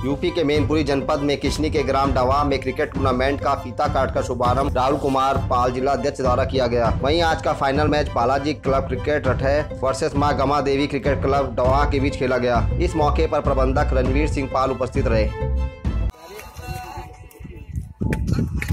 UP के मैनपुरी जनपद में किशनी के ग्राम डवा में क्रिकेट टूर्नामेंट का फीता काटकर शुभारंभ राहुल कुमार पाल जिला अध्यक्ष द्वारा किया गया। वहीं आज का final match Balaji club cricket रठे वर्सेस मां गमा देवी क्रिकेट क्लब डवा के बीच खेला गया। इस मौके पर प्रबंधक रणवीर सिंह पाल उपस्थित रहे।